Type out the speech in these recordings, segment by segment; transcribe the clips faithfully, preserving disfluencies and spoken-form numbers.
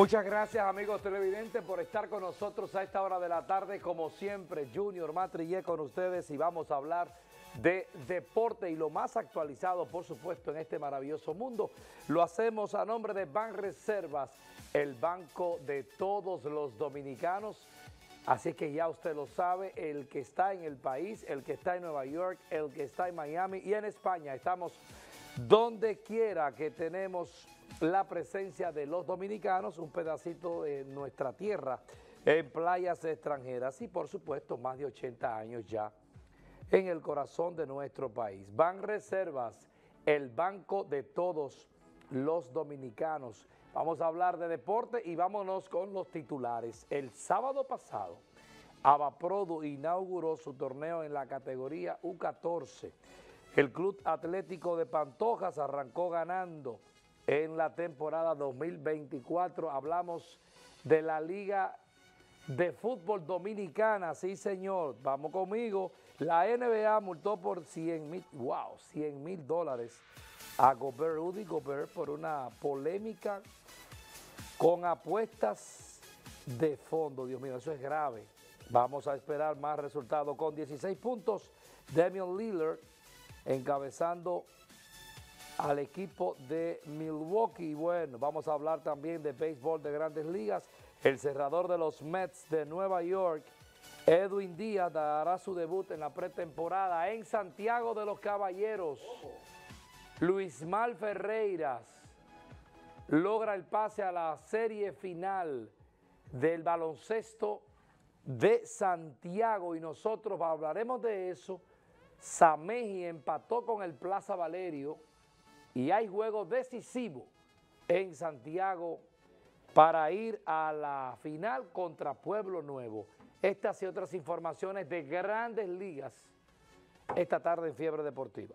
Muchas gracias, amigos televidentes, por estar con nosotros a esta hora de la tarde. Como siempre, Junior Matrillé con ustedes y vamos a hablar de deporte y lo más actualizado, por supuesto, en este maravilloso mundo. Lo hacemos a nombre de Banreservas, el banco de todos los dominicanos. Así que ya usted lo sabe, el que está en el país, el que está en Nueva York, el que está en Miami y en España. Estamos donde quiera que tenemos la presencia de los dominicanos, un pedacito de nuestra tierra en playas extranjeras y por supuesto más de ochenta años ya en el corazón de nuestro país. Banreservas, el banco de todos los dominicanos. Vamos a hablar de deporte y vámonos con los titulares. El sábado pasado, Abaprodu inauguró su torneo en la categoría U catorce. El Club Atlético de Pantojas arrancó ganando en la temporada dos mil veinticuatro. Hablamos de la Liga de Fútbol Dominicana, sí señor, vamos conmigo. La N B A multó por cien mil, wow, cien mil dólares a Gobert, Rudy Gobert, por una polémica con apuestas de fondo. Dios mío, eso es grave. Vamos a esperar más resultados. Con dieciséis puntos, Damian Lillard encabezando al equipo de Milwaukee. Bueno, vamos a hablar también de béisbol de Grandes Ligas. El cerrador de los Mets de Nueva York, Edwin Díaz, dará su debut en la pretemporada en Santiago de los Caballeros. Luismal Ferreiras logra el pase a la serie final del baloncesto de Santiago y nosotros hablaremos de eso. Sameji empató con el Plaza Valerio y hay juego decisivo en Santiago para ir a la final contra Pueblo Nuevo. Estas y otras informaciones de Grandes Ligas esta tarde en Fiebre Deportiva.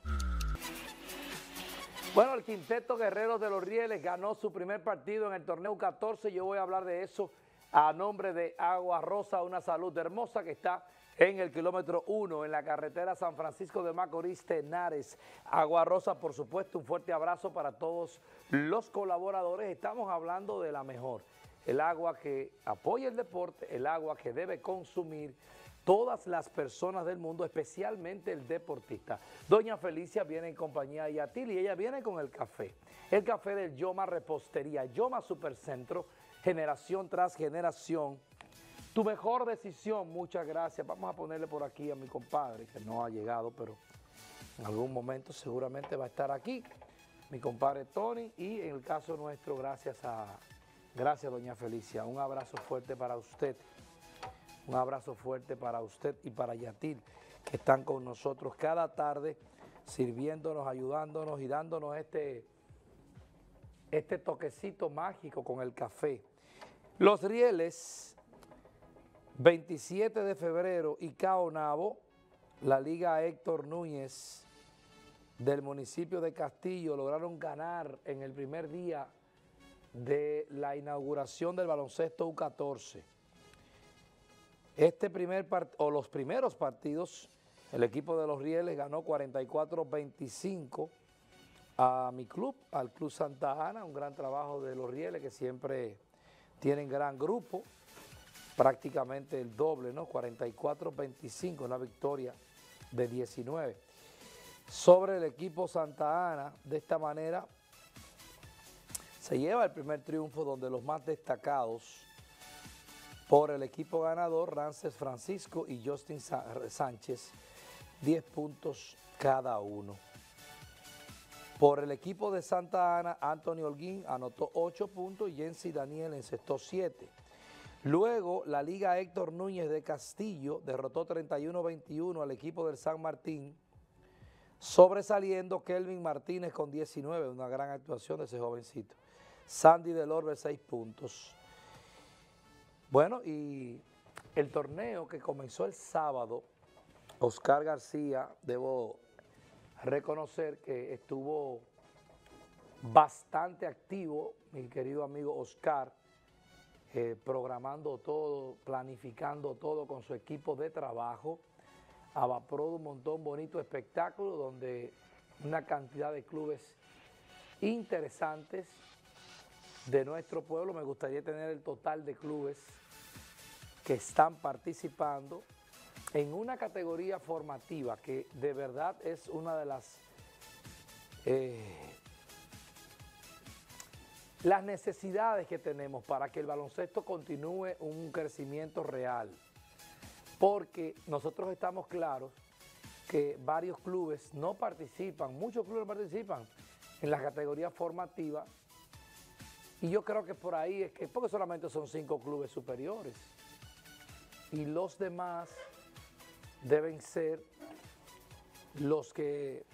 Bueno, el Quinteto Guerreros de los Rieles ganó su primer partido en el torneo U catorce. Yo voy a hablar de eso a nombre de Agua Rosa, una salud hermosa que está en el kilómetro uno, en la carretera San Francisco de Macorís, Tenares. Agua Rosa, por supuesto, un fuerte abrazo para todos los colaboradores. Estamos hablando de la mejor, el agua que apoya el deporte, el agua que debe consumir todas las personas del mundo, especialmente el deportista. Doña Felicia viene en compañía de Yatil y ella viene con el café. El café del Yoma Repostería, Yoma Supercentro, generación tras generación. Tu mejor decisión, muchas gracias. Vamos a ponerle por aquí a mi compadre, que no ha llegado, pero en algún momento seguramente va a estar aquí. Mi compadre Tony y en el caso nuestro, gracias a, gracias doña Felicia. Un abrazo fuerte para usted. Un abrazo fuerte para usted y para Yatil, que están con nosotros cada tarde, sirviéndonos, ayudándonos y dándonos este, este toquecito mágico con el café. Los Rieles, veintisiete de febrero, y Caonabo, la Liga Héctor Núñez del municipio de Castillo lograron ganar en el primer día de la inauguración del baloncesto U catorce. Este primer part o los primeros partidos, el equipo de los Rieles ganó cuarenta y cuatro veinticinco a mi club, al Club Santa Ana, un gran trabajo de los Rieles que siempre tienen gran grupo, prácticamente el doble, ¿no? cuarenta y cuatro veinticinco, una victoria de diecinueve. Sobre el equipo Santa Ana, de esta manera, se lleva el primer triunfo donde los más destacados por el equipo ganador, Rances Francisco y Justin Sánchez, diez puntos cada uno. Por el equipo de Santa Ana, Anthony Holguín anotó ocho puntos y Jensi Daniel encestó siete. Luego, la Liga Héctor Núñez de Castillo derrotó treinta y uno veintiuno al equipo del San Martín, sobresaliendo Kelvin Martínez con diecinueve, una gran actuación de ese jovencito. Sandy del Orbe, seis puntos. Bueno, y el torneo que comenzó el sábado, Oscar García, debo reconocer que estuvo bastante activo, mi querido amigo Oscar, eh, programando todo, planificando todo con su equipo de trabajo. Abaprodu montó un bonito espectáculo donde una cantidad de clubes interesantes de nuestro pueblo. Me gustaría tener el total de clubes que están participando en una categoría formativa que de verdad es una de las, eh, las necesidades que tenemos para que el baloncesto continúe un crecimiento real. Porque nosotros estamos claros que varios clubes no participan, muchos clubes participan en la categoría formativa, y yo creo que por ahí es que, porque solamente son cinco clubes superiores, y los demás deben ser los que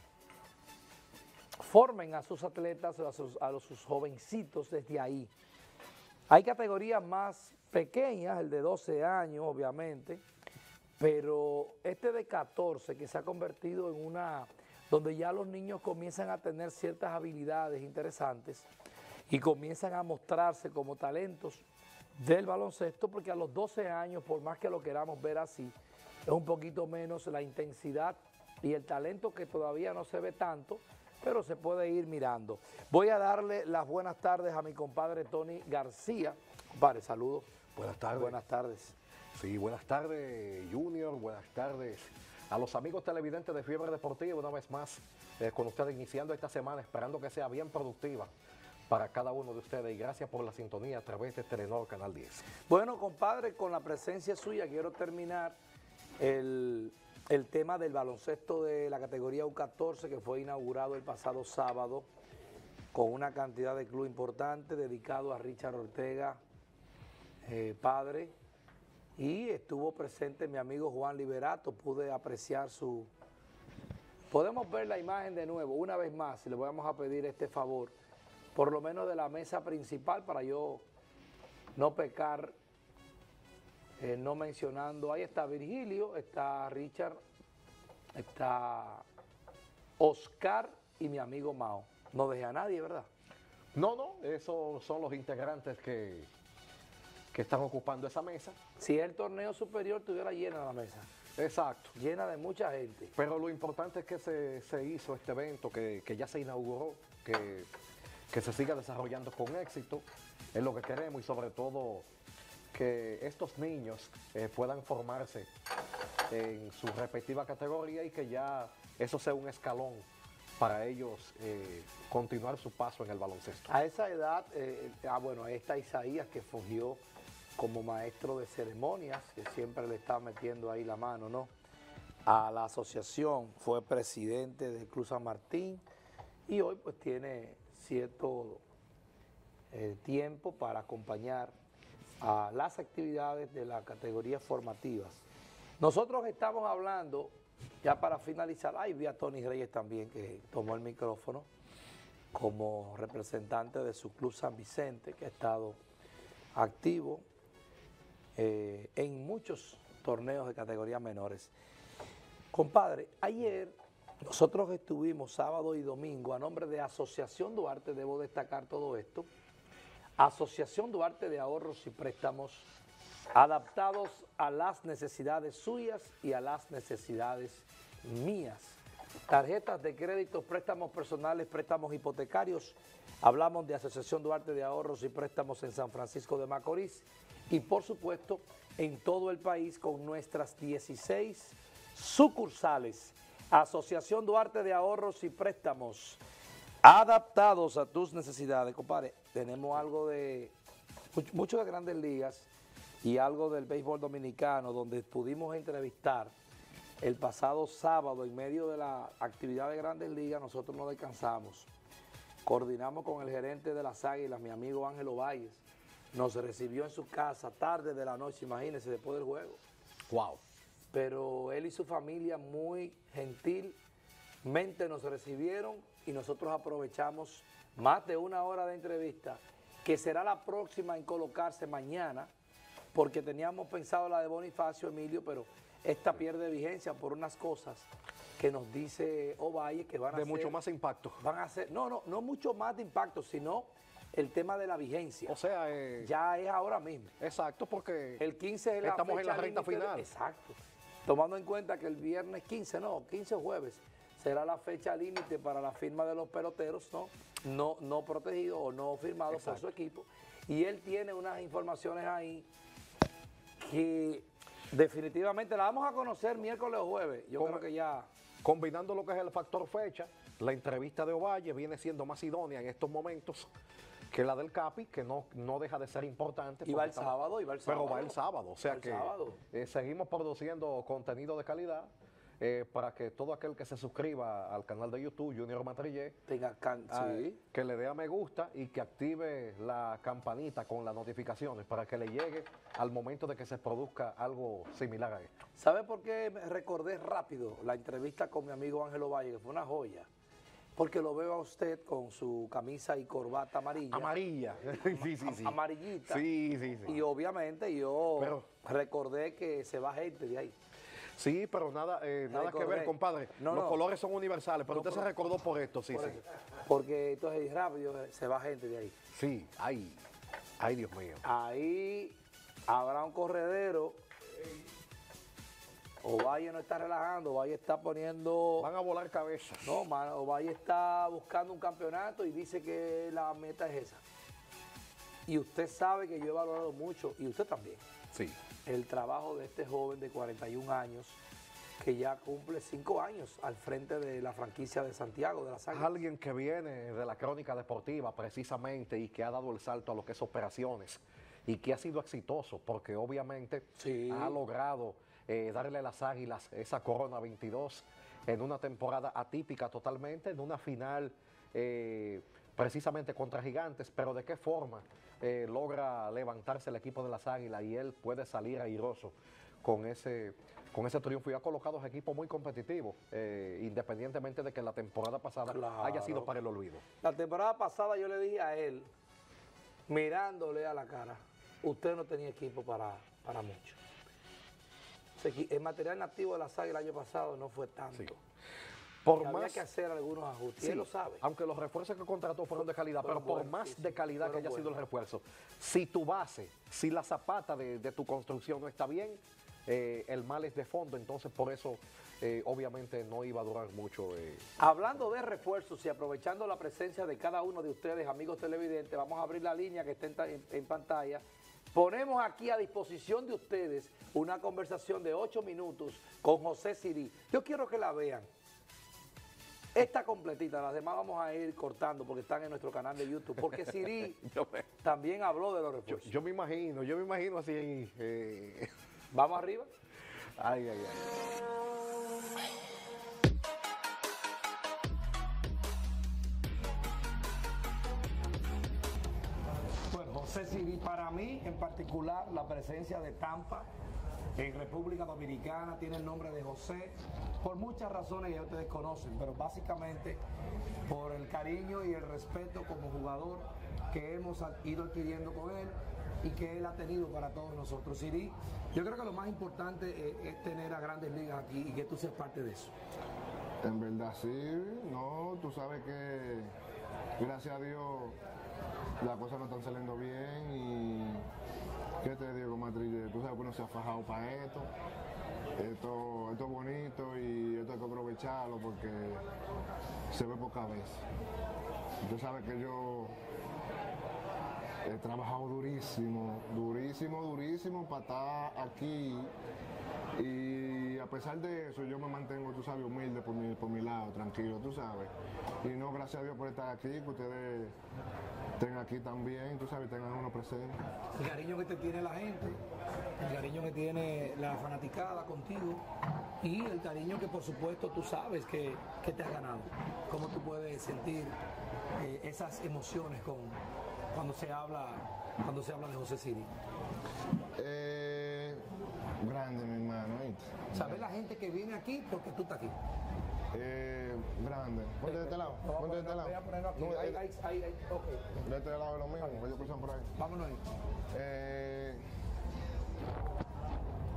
formen a sus atletas, a sus, a los, sus jovencitos desde ahí. Hay categorías más pequeñas, el de doce años, obviamente, pero este de catorce que se ha convertido en una, donde ya los niños comienzan a tener ciertas habilidades interesantes y comienzan a mostrarse como talentos del baloncesto, porque a los doce años, por más que lo queramos ver así, es un poquito menos la intensidad y el talento que todavía no se ve tanto, pero se puede ir mirando. Voy a darle las buenas tardes a mi compadre Tony García. Compadre, saludos. Buenas tardes. Buenas tardes. Sí, buenas tardes, Junior. Buenas tardes a los amigos televidentes de Fiebre Deportiva. Una vez más, eh, con ustedes iniciando esta semana, esperando que sea bien productiva para cada uno de ustedes. Y gracias por la sintonía a través de Telenor Canal diez. Bueno, compadre, con la presencia suya quiero terminar el, el tema del baloncesto de la categoría U catorce, que fue inaugurado el pasado sábado con una cantidad de club importante dedicado a Richard Ortega, eh, padre, y estuvo presente mi amigo Juan Liberato. Pude apreciar su... Podemos ver la imagen de nuevo, una vez más, y le vamos a pedir este favor, por lo menos de la mesa principal, para yo no pecar, eh, no mencionando. Ahí está Virgilio, está Richard, está Oscar y mi amigo Mao. No dejé a nadie, ¿verdad? No, no, esos son los integrantes que, que están ocupando esa mesa. Si el torneo superior estuviera llena la mesa. Exacto. Llena de mucha gente. Pero lo importante es que se, se hizo este evento, que, que ya se inauguró, que, que se siga desarrollando con éxito. Es lo que queremos, y sobre todo que estos niños eh, puedan formarse en su respectiva categoría y que ya eso sea un escalón para ellos eh, continuar su paso en el baloncesto. A esa edad, eh, ah, bueno, ahí está Isaías, que fungió como maestro de ceremonias, que siempre le está metiendo ahí la mano, ¿no? A la asociación, fue presidente del Club San Martín y hoy pues tiene cierto eh, tiempo para acompañar a las actividades de las categorías formativas. Nosotros estamos hablando, ya para finalizar, ahí vi a Tony Reyes también, que tomó el micrófono como representante de su Club San Vicente, que ha estado activo eh, en muchos torneos de categorías menores. Compadre, ayer nosotros estuvimos sábado y domingo a nombre de Asociación Duarte, debo destacar todo esto, Asociación Duarte de Ahorros y Préstamos, adaptados a las necesidades suyas y a las necesidades mías. Tarjetas de crédito, préstamos personales, préstamos hipotecarios. Hablamos de Asociación Duarte de Ahorros y Préstamos en San Francisco de Macorís y, por supuesto, en todo el país con nuestras dieciséis sucursales. Asociación Duarte de Ahorros y Préstamos, adaptados a tus necesidades. Compadre, tenemos algo de, mucho, mucho de Grandes Ligas y algo del béisbol dominicano, donde pudimos entrevistar el pasado sábado en medio de la actividad de Grandes Ligas. Nosotros no descansamos. Coordinamos con el gerente de las Águilas, mi amigo Ángelo Valles. Nos recibió en su casa tarde de la noche, imagínense, después del juego. Wow. Pero él y su familia muy gentilmente nos recibieron y nosotros aprovechamos más de una hora de entrevista, que será la próxima en colocarse mañana, porque teníamos pensado la de Bonifacio Emilio, pero esta pierde vigencia por unas cosas que nos dice Ovalle que van a de ser... De mucho más impacto. Van a ser, no, no, no mucho más de impacto, sino el tema de la vigencia. O sea... Eh, ya es ahora mismo. Exacto, porque el quince es la estamos en la fecha recta límite de- final. exacto. Tomando en cuenta que el viernes quince, no, quince o jueves, será la fecha límite para la firma de los peloteros, ¿no? No, no protegidos o no firmados Exacto. por su equipo. Y él tiene unas informaciones ahí que definitivamente la vamos a conocer miércoles o jueves. Yo Con, creo que ya... Combinando lo que es el factor fecha, la entrevista de Ovalle viene siendo más idónea en estos momentos que la del Capi, que no, no deja de ser importante. Y va el sábado, y va el sábado. Pero va el sábado, o sea que eh, seguimos produciendo contenido de calidad eh, para que todo aquel que se suscriba al canal de YouTube, Junior Matrillé, tenga can eh, sí. que le dé a me gusta y que active la campanita con las notificaciones para que le llegue al momento de que se produzca algo similar a esto. ¿Sabe por qué me recordé rápido la entrevista con mi amigo Ángelo Valle, que fue una joya? Porque lo veo a usted con su camisa y corbata amarilla. Amarilla. sí, sí, sí. Amarillita. Sí, sí, sí. Y obviamente yo pero, recordé que se va gente de ahí. Sí, pero nada, eh, nada que ver, compadre. No, Los no. colores son universales, pero no, usted pero, se recordó por esto, sí, por sí. eso. Porque entonces rápido se va gente de ahí. Sí, ay, ay, Dios mío. Ahí habrá un corredero. Ovalle no está relajando, Ovalle está poniendo... Van a volar cabezas. No, mano, Ovalle está buscando un campeonato y dice que la meta es esa. Y usted sabe que yo he valorado mucho, y usted también, sí, el trabajo de este joven de cuarenta y un años, que ya cumple cinco años al frente de la franquicia de Santiago, de las Águilas. Alguien que viene de la crónica deportiva precisamente y que ha dado el salto a lo que es operaciones y que ha sido exitoso porque obviamente sí. ha logrado eh, darle a las Águilas esa corona veintidós en una temporada atípica totalmente, en una final eh, precisamente contra Gigantes, pero de qué forma eh, logra levantarse el equipo de las Águilas y él puede salir airoso con ese, con ese triunfo y ha colocado a equipos muy competitivos, eh, independientemente de que la temporada pasada claro. haya sido para el olvido. La temporada pasada yo le dije a él, mirándole a la cara, usted no tenía equipo para, para mucho. El material nativo de las Águilas el año pasado no fue tanto. Sí. Por había más, que hacer algunos ajustes, sí, él lo sabe. Aunque los refuerzos que contrató fueron de calidad, fueron pero por buenos, más sí, de calidad que haya buenos. sido el refuerzo, si tu base, si la zapata de, de tu construcción no está bien, eh, el mal es de fondo, entonces por eso eh, obviamente no iba a durar mucho. Eh. Hablando de refuerzos y aprovechando la presencia de cada uno de ustedes, amigos televidentes, vamos a abrir la línea que está en, en, en pantalla. Ponemos aquí a disposición de ustedes una conversación de ocho minutos con José Sirí. Yo quiero que la vean. Esta completita, las demás vamos a ir cortando porque están en nuestro canal de YouTube. Porque Sirí también habló de los refuerzos. Yo, yo me imagino, yo me imagino así. Eh. ¿Vamos arriba? Ay, ay, ay. José Sirí, para mí en particular la presencia de Tampa en República Dominicana tiene el nombre de José por muchas razones que ya ustedes conocen, pero básicamente por el cariño y el respeto como jugador que hemos ido adquiriendo con él y que él ha tenido para todos nosotros. Sirí, yo creo que lo más importante es, es tener a Grandes Ligas aquí y que tú seas parte de eso. En verdad sí, no, tú sabes que gracias a Dios las cosas no están saliendo bien y ¿qué te digo, Matrille? Tú sabes que uno se ha fajado para esto. Esto, esto es bonito y esto hay que aprovecharlo porque se ve poca vez. Tú sabes que yo he trabajado durísimo, durísimo, durísimo para estar aquí y a pesar de eso yo me mantengo, tú sabes, humilde por mi, por mi lado, tranquilo, tú sabes. Y no, gracias a Dios por estar aquí, que ustedes estén aquí también, tú sabes, tengan uno presente. El cariño que te tiene la gente, el cariño que tiene la fanaticada contigo y el cariño que por supuesto tú sabes que, que te has ganado. ¿Cómo tú puedes sentir eh, esas emociones con, cuando se habla cuando se habla de José Sirí? Eh, grande, mi hermano, ¿viste? ¿Sabes la gente que viene aquí porque tú estás aquí? Eh, grande. Ponte de este lado. Ponte de este lado. Voy a ponerlo aquí. No, ahí, eh, ahí, ahí, ahí, ok. De este lado es lo mismo, que ellos cruzan por ahí. Vámonos ahí. Eh,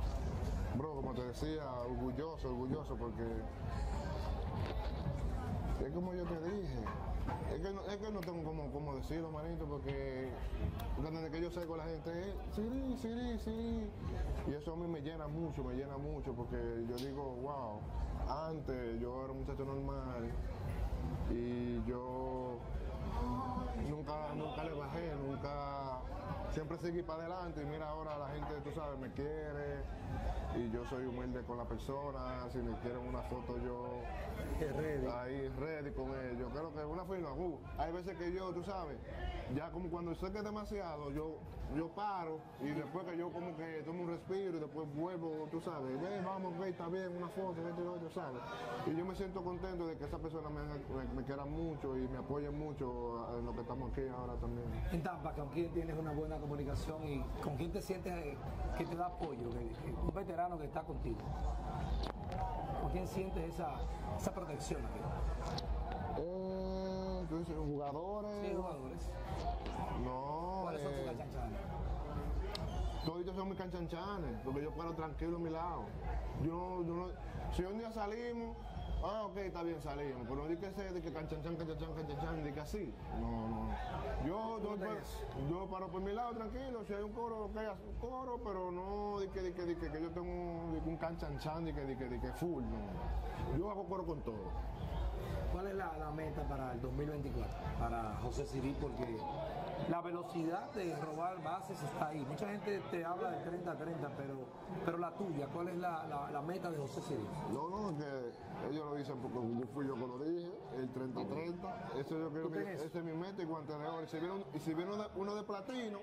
bro, como te decía, orgulloso, orgulloso porque Es como yo te dije. Es que no, es que no tengo como, como decirlo, manito, porque desde que yo sé con la gente es sí, sí, sí. Y eso a mí me llena mucho, me llena mucho, porque yo digo, wow, antes yo era un muchacho normal y yo nunca, nunca le bajé, nunca, siempre seguí para adelante y mira ahora la gente, tú sabes, me quiere y yo soy humilde con la persona, si me quieren una foto yo ready. ahí ready con ellos, creo que una firma, uh, hay veces que yo, tú sabes, ya como cuando sé que es demasiado, yo, yo paro y después que yo como que tomo un respiro y después vuelvo, tú sabes, ve, vamos, ve, está bien, una foto, esto y lo otro, ¿sabes? Y yo me siento contento de que esa persona me, me, me quiera mucho y me apoye mucho en lo que estamos aquí ahora también. En Tampa, ¿con quién tienes una buena comunicación y con quién te sientes eh, que te da apoyo? Que, que un veterano que está contigo. ¿Con quién sientes esa, esa protección aquí? Eh, entonces, jugadores. Sí, jugadores. No. ¿Cuáles son tus eh, canchanchanes? Toditos son mis canchanchanes, porque yo paro tranquilo a mi lado. Yo, yo no, si un día salimos, ah, ok, está bien, salimos, pero no di que sé de que canchanchan, canchanchan, canchanchan, de que así. No, no. Yo, yo, yo, yo paro por mi lado tranquilo, si hay un coro, ok, haz un coro, pero no di que, di que, di que, que yo tengo un, un canchanchan, di que, di que, di que full, no. Yo hago coro con todo. ¿Cuál es la, la meta para el dos mil veinticuatro? Para José Siri, porque la velocidad de robar bases está ahí. Mucha gente te habla de treinta a treinta, pero, pero la tuya, ¿cuál es la, la, la meta de José Siri? No, no, que ellos lo dicen porque yo fui yo que lo dije, el treinta a treinta, eso yo creo que ese es mi meta y guante de oro. Y si viene, un- y si viene uno, de, uno de platino,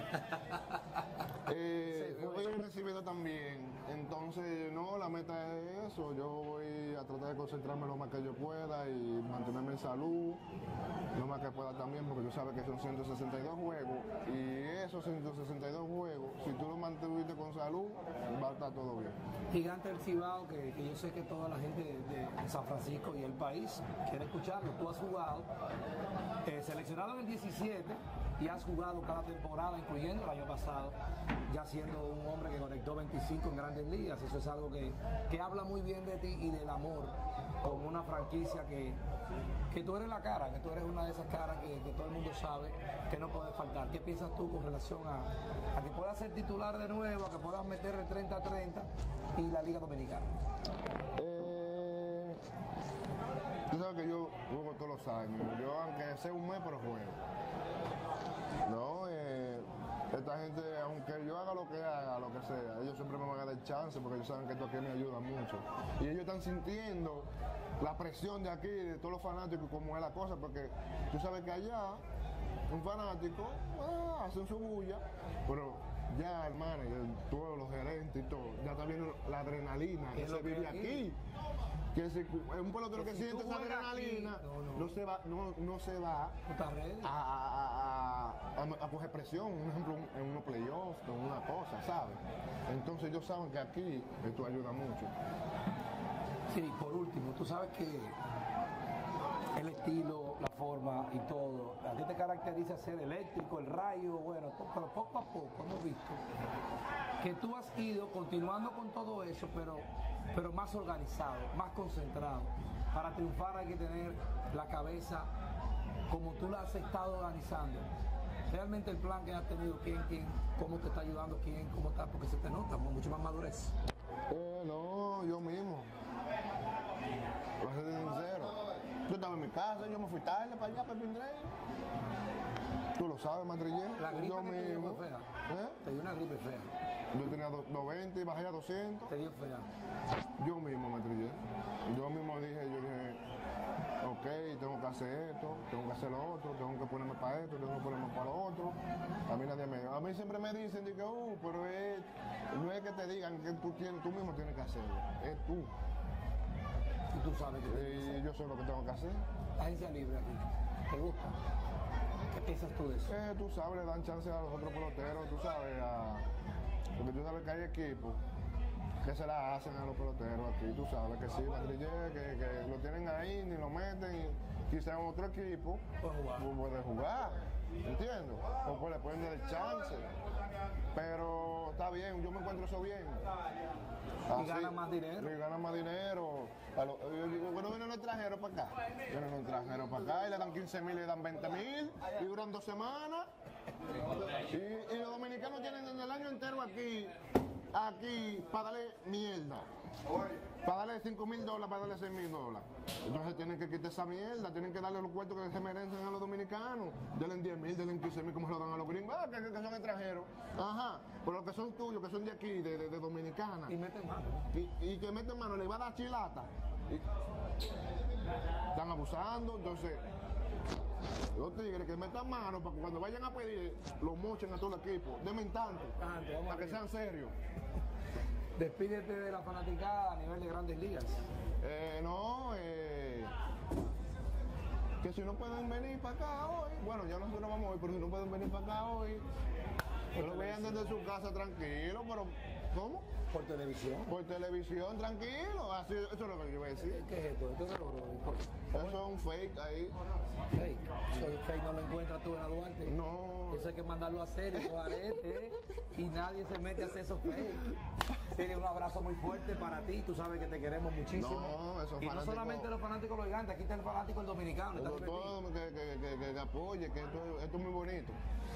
eh, voy a ir recibido también. Entonces, no, la meta es eso, yo voy a tratar de concentrarme lo más que yo pueda y mantenerme en salud, lo más que pueda también, porque tú sabes que son ciento sesenta y dos juegos y esos ciento sesenta y dos juegos, si tú los mantuviste con salud, va a estar todo bien. Gigante del Cibao, que, que yo sé que toda la gente de, de San Francisco y el país quiere escucharlo. Tú has jugado, eh, seleccionado en el diecisiete y has jugado cada temporada, incluyendo el año pasado, ya siendo un hombre que conectó veinticinco en Grandes Ligas. Eso es algo que, que habla muy bien de ti y del amor con una franquicia que, que tú eres la cara, que tú eres una de esas caras que, que todo el mundo sabe que no puede faltar. ¿Qué piensas tú con relación a, a que puedas ser titular de nuevo, a que puedas meter el treinta a treinta y la Liga Dominicana? Eh, tú sabes que yo juego todos los años, yo aunque sea un mes, pero juego. No, eh, esta gente, aunque yo haga lo que haga, lo que sea, ellos siempre me van a dar chance porque ellos saben que esto aquí me ayuda mucho. Y ellos están sintiendo la presión de aquí, de todos los fanáticos, como es la cosa, porque tú sabes que allá un fanático ah, hace su bulla, pero ya el manager, todos los gerentes y todo, ya está viendo la adrenalina que se vive aquí. Que si, un pelotero que, Que si siente tú esa juegas adrenalina, aquí, no, no. no se va, no, no se va ¿Tú estás ready? a, a- a- a- a coger presión, un ejemplo, en unos playoffs, en una cosa, ¿sabes? Entonces ellos saben que aquí esto ayuda mucho. Sí, por último, tú sabes que el estilo, la forma y todo, a ti te caracteriza ser eléctrico, el rayo, bueno, po- pero poco a poco hemos visto que tú has ido continuando con todo eso, pero, pero más organizado, más concentrado. Para triunfar hay que tener la cabeza como tú la has estado organizando. Realmente el plan que has tenido, quién, quién, cómo te está ayudando, quién, cómo está, porque se te nota mucho más madurez. Eh, no, yo mismo. Voy a ser sincero. Yo estaba en mi casa, yo me fui tarde para allá, para el Pindrey. Tú lo sabes, Matrillé. La gripe Yo que te dio mismo. fue fea. ¿Eh? Te dio una gripe fea. Yo tenía do- noventa y bajé a doscientos. Te dio fea. Yo mismo me trillé. Yo mismo dije, yo dije, ok, tengo que hacer esto, tengo que hacer lo otro, tengo que ponerme para esto, tengo que ponerme para lo otro. A mí nadie me... A mí siempre me dicen, digo, uh, pero es, no es que te digan que tú, tienes, tú mismo tienes que hacerlo, es tú. Y tú sabes que tienes que Y hacer. yo sé lo que tengo que hacer. Agencia libre aquí. ¿Te gusta? ¿Qué piensas tú de eso? Eh, tú sabes, le dan chance a los otros peloteros, tú sabes, a... porque tú sabes que hay equipos que se la hacen a los peloteros aquí, tú sabes que sí, Matrillé, que, que lo tienen ahí, ni lo meten, y quizá en otro equipo Puede jugar. tú puedes jugar. ¿entiendes? O pues le pueden dar el chance. Pero está bien, yo me encuentro eso bien. Y gana más dinero. Y gana más dinero. A lo- yo digo, bueno, vienen los extranjeros para acá. Vienen los extranjeros para acá y le dan quince mil y le dan veinte mil y duran dos semanas. Y, y los dominicanos tienen desde el año entero aquí, aquí, para darle mierda. Para darle cinco mil dólares, para darle seis mil dólares. Entonces tienen que quitar esa mierda, tienen que darle los cuartos que se merecen a los dominicanos. Denle diez mil, denle quince mil, como se lo dan a los gringos, ah, que, que son extranjeros. Ajá, pero los que son tuyos, que son de aquí, de, de, de Dominicana. Y meten mano. Y, y que meten mano, le va a dar chilata. Y están abusando, entonces los tigres que metan mano para que cuando vayan a pedir los mochen a todo el equipo, denme instante, Tanto, vamos para que arriba. sean serios. Despídete de la fanaticada a nivel de Grandes Ligas. Eh, no, eh, que si no pueden venir para acá hoy, bueno, ya nosotros vamos hoy, pero si no pueden venir para acá hoy, que lo vean desde su casa tranquilo, pero ¿cómo? Por televisión. Por televisión, tranquilo, así, eso es lo que yo iba a decir. ¿Qué es esto? Esto es oro. Eso es un fake ahí. Fake. Eso el fake no lo encuentras tú en la Duarte. No. Eso hay que mandarlo a hacer, esos aretes, ¿eh? Y nadie se mete a hacer esos fake. Tiene un abrazo muy fuerte para ti, tú sabes que te queremos muchísimo. No, esos y no fanáticos- solamente los fanáticos los gigantes, aquí está el fanático el dominicano. Está Todo, repetido. todo que, que, que, que, que apoye, que esto, esto es muy bonito.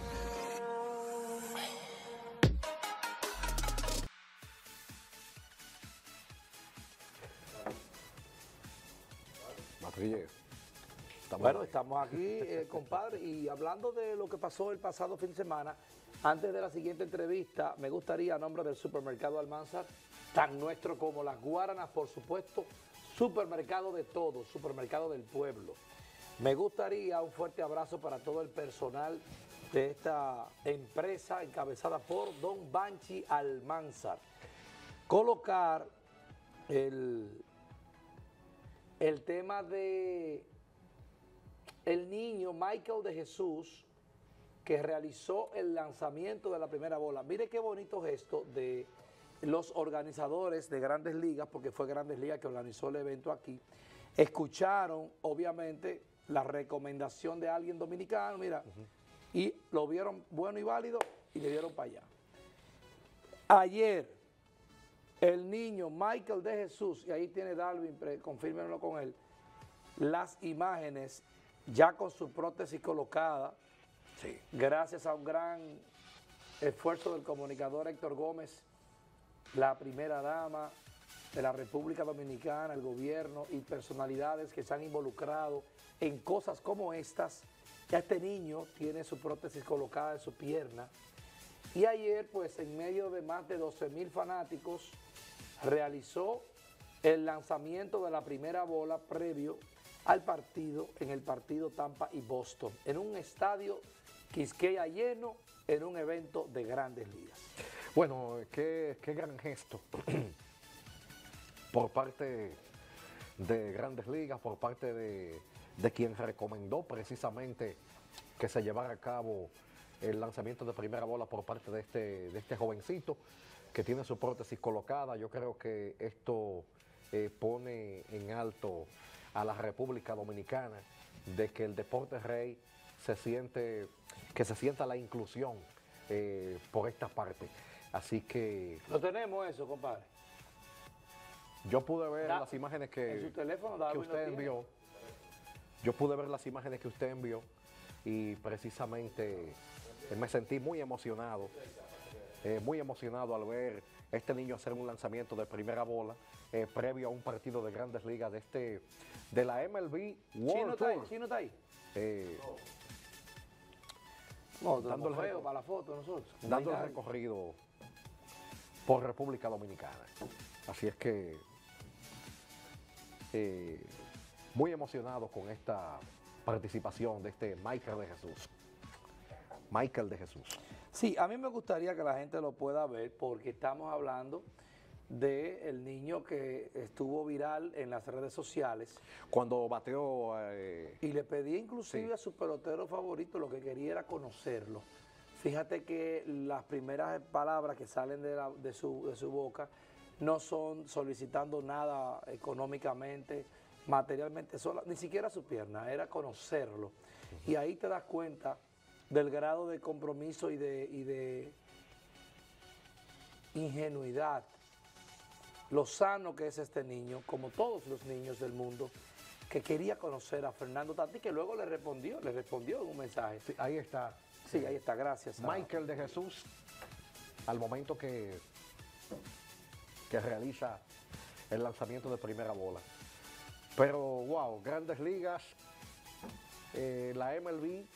Matrille, estamos- Bueno, estamos aquí, eh, compadre, y hablando de lo que pasó el pasado fin de semana, antes de la siguiente entrevista, me gustaría, a nombre del supermercado Almanzar, tan nuestro como las Guaranas, por supuesto, supermercado de todos, supermercado del pueblo. Me gustaría un fuerte abrazo para todo el personal de esta empresa encabezada por don Banchi Almanzar. Colocar el, el tema de el niño Michael de Jesús, que realizó el lanzamiento de la primera bola. Mire qué bonito gesto de los organizadores de Grandes Ligas, porque fue Grandes Ligas que organizó el evento aquí. Escucharon, obviamente, la recomendación de alguien dominicano, mira, y lo vieron bueno y válido y le dieron para allá. Ayer, el niño Michael de Jesús, y ahí tiene Darwin, pre- confírmenlo con él, las imágenes ya con su prótesis colocada, Sí. gracias a un gran esfuerzo del comunicador Héctor Gómez, la primera dama de la República Dominicana, el gobierno y personalidades que se han involucrado en cosas como estas. Ya este niño tiene su prótesis colocada en su pierna. Y ayer, pues, en medio de más de doce mil fanáticos, realizó el lanzamiento de la primera bola previo al partido, en el partido Tampa y Boston, en un estadio Quisqueya lleno, en un evento de Grandes Ligas. Bueno, qué, qué gran gesto por parte de Grandes Ligas, por parte de, de quien recomendó precisamente que se llevara a cabo el lanzamiento de primera bola por parte de este, de este jovencito que tiene su prótesis colocada. Yo creo que esto eh, pone en alto a la República Dominicana de que el deporte rey se siente, que se sienta la inclusión eh, por esta parte. Así que No tenemos eso, compadre. yo pude ver Da- las imágenes en que, su teléfono, que Darwin lo usted tiene. envió. Yo pude ver las imágenes que usted envió y precisamente eh, me sentí muy emocionado, eh, muy emocionado al ver este niño hacer un lanzamiento de primera bola eh, previo a un partido de Grandes Ligas de este de la M L B Chino World está ahí, Tour. Chino está ahí. Eh, No, Dando dando el feo reto. para la foto nosotros. No dando hay el nadie. recorrido por República Dominicana. Así es que eh, muy emocionado con esta participación de este Michael de Jesús. Michael de Jesús. Sí, a mí me gustaría que la gente lo pueda ver porque estamos hablando del niño que estuvo viral en las redes sociales Cuando bateó, eh, y le pedí inclusive Sí. a su pelotero favorito, lo que quería era conocerlo. Fíjate que las primeras palabras que salen de, la- de su, de su boca no son solicitando nada económicamente, materialmente, sola, ni siquiera su pierna, era conocerlo. Y ahí te das cuenta del grado de compromiso y de, y de ingenuidad, lo sano que es este niño, como todos los niños del mundo, que quería conocer a Fernando Tatís, que luego le respondió, le respondió en un mensaje. Sí, ahí está. Sí, ahí está, gracias. a- Michael de Jesús, al momento que, que realiza el lanzamiento de primera bola. Pero, wow, Grandes Ligas, eh, la M L B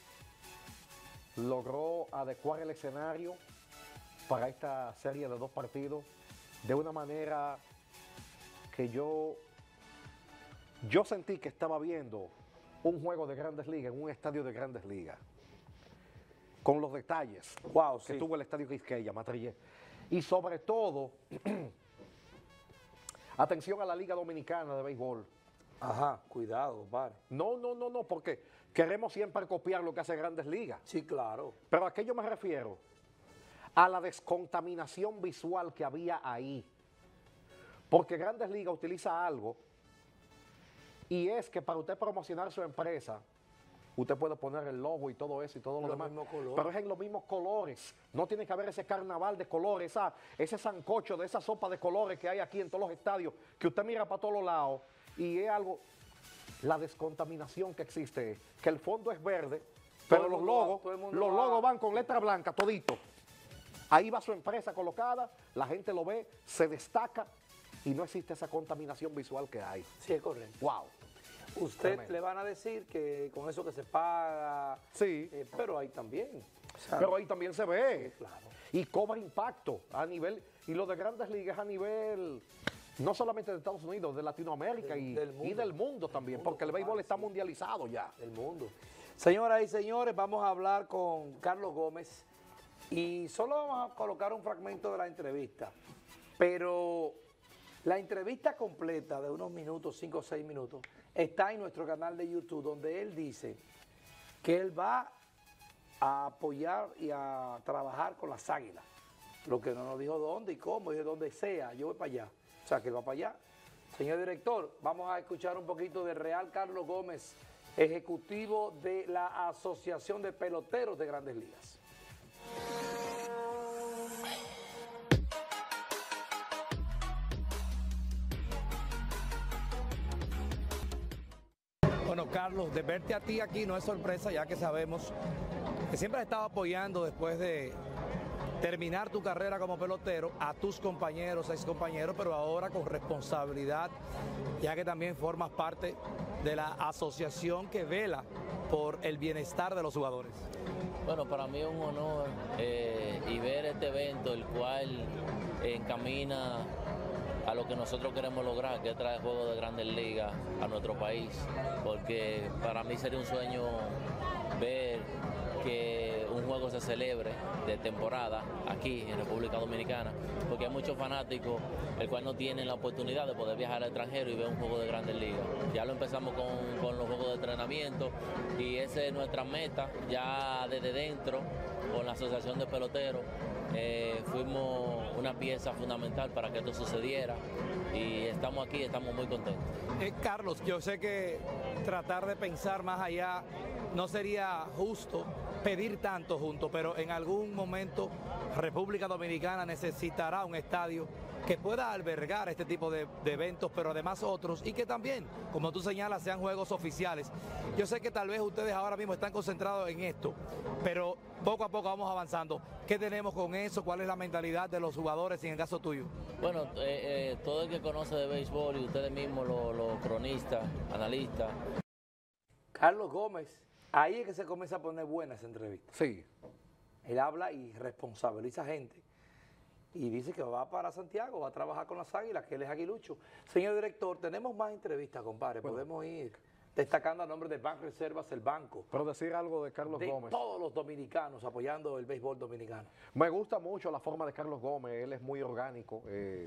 logró adecuar el escenario para esta serie de dos partidos de una manera que yo, yo sentí que estaba viendo un juego de Grandes Ligas en un estadio de Grandes Ligas, con los detalles Wow, que sí. tuvo el estadio Quisqueya, Matrillé. Y sobre todo, atención a la Liga Dominicana de Béisbol. Ajá, cuidado, compadre. No, no, no, no, porque queremos siempre copiar lo que hace Grandes Ligas. Sí, claro. Pero a qué yo me refiero, a la descontaminación visual que había ahí. Porque Grandes Ligas utiliza algo, y es que para usted promocionar su empresa, usted puede poner el logo y todo eso y todo lo Los demás. mismos colores. Pero es en los mismos colores. No tiene que haber ese carnaval de colores, esa, ese sancocho de esa sopa de colores que hay aquí en todos los estadios, que usted mira para todos los lados, y es algo, la descontaminación que existe, que el fondo es verde, pero el los mundo va- logos, todo el mundo los va- logos van con letra blanca, todito. Ahí va su empresa colocada, la gente lo ve, se destaca y no existe esa contaminación visual que hay. Sí, es correcto. Wow. Usted Tremendo. le van a decir que con eso que se paga, Sí, eh, pero ahí también. O sea, pero ahí también se ve. sí, claro. Y cobra impacto a nivel, y lo de Grandes Ligas a nivel, no solamente de Estados Unidos, de Latinoamérica Del- y, del y mundo. del mundo también, mundo, porque el béisbol compadre, está sí. mundializado ya. El mundo. Señoras y señores, vamos a hablar con Carlos Gómez y solo vamos a colocar un fragmento de la entrevista, pero la entrevista completa de unos minutos, cinco o seis minutos, está en nuestro canal de YouTube, donde él dice que él va a apoyar y a trabajar con las Águilas. Lo que no nos dijo dónde y cómo, dice donde sea, yo voy para allá. O sea, que él va para allá. Señor director, vamos a escuchar un poquito de Real Carlos Gómez, ejecutivo de la Asociación de Peloteros de Grandes Ligas. Bueno, Carlos, de verte a ti aquí no es sorpresa, ya que sabemos que siempre has estado apoyando después de terminar tu carrera como pelotero a tus compañeros, ex compañeros, pero ahora con responsabilidad, ya que también formas parte de la asociación que vela por el bienestar de los jugadores. Bueno, para mí es un honor eh, y ver este evento, el cual eh, encamina a lo que nosotros queremos lograr, que es traer juegos de Grandes Ligas a nuestro país, porque para mí sería un sueño ver que un juego se celebre de temporada aquí en República Dominicana, porque hay muchos fanáticos el cual no tienen la oportunidad de poder viajar al extranjero y ver un juego de Grandes Ligas. Ya lo empezamos con, con los juegos de entrenamiento y esa es nuestra meta, ya desde dentro, con la Asociación de Peloteros, eh, fuimos una pieza fundamental para que esto sucediera y estamos aquí, estamos muy contentos. Eh, Carlos, yo sé que tratar de pensar más allá no sería justo pedir tanto juntos, pero en algún momento República Dominicana necesitará un estadio que pueda albergar este tipo de, de eventos, pero además otros, y que también, como tú señalas, sean juegos oficiales. Yo sé que tal vez ustedes ahora mismo están concentrados en esto, pero poco a poco vamos avanzando. ¿Qué tenemos con eso? ¿Cuál es la mentalidad de los jugadores en el caso tuyo? Bueno, eh, eh, todo el que conoce de béisbol y ustedes mismos, los, los cronistas, analistas. Carlos Gómez, ahí es que se comienza a poner buena esa entrevista. Sí. Él habla y responsabiliza gente y dice que va para Santiago, va a trabajar con las Águilas, que él es aguilucho. Señor director, tenemos más entrevistas, compadre. Bueno. Podemos ir destacando a nombre de Banreservas, el banco, Pero decir algo de Carlos de Gómez. todos los dominicanos apoyando el béisbol dominicano. Me gusta mucho la forma de Carlos Gómez, él es muy orgánico, eh,